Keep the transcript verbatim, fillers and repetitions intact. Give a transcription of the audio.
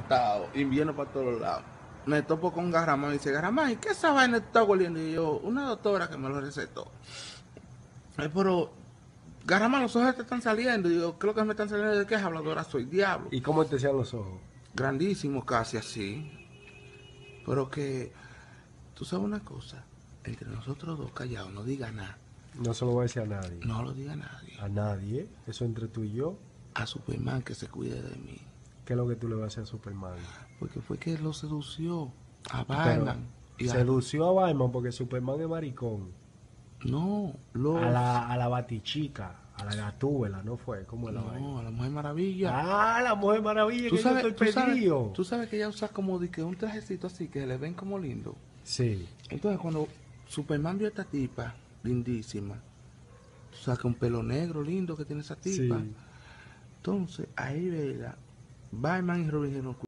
acostado y viendo para todos lados. Me topo con Garramán y dice, Garramán, ¿y qué esa vaina está oliendo? Y yo, una doctora que me lo recetó. Eh, pero, Garramán, los ojos te están saliendo. Y yo, creo que me están saliendo de que es habladora, soy diablo. ¿Y cómo te hacían los ojos? Grandísimo, casi así. Pero que, tú sabes una cosa, entre nosotros dos callados, no diga nada. No se lo voy a decir a nadie. No lo diga a nadie. A nadie. Eso entre tú y yo. A Superman que se cuide de mí. ¿Qué es lo que tú le vas a hacer a Superman? Porque fue que lo sedució a Pero Batman. Y a... sedució a Batman porque Superman es maricón. No, lo... A la, a la Batichica, a la Gatúbela, ¿no fue? ¿Cómo es la vaina? No, a la Mujer Maravilla. Ah, la Mujer Maravilla, ¿Tú que sabes, yo estoy tú, sabes, perdido. tú sabes que ella usa como de que un trajecito así, que le ven como lindo. Sí. Entonces cuando Superman vio a esta tipa, lindísima, tú sabes que un pelo negro lindo que tiene esa tipa. Sí. Entonces ahí ve ella, Batman y Robin dijeron,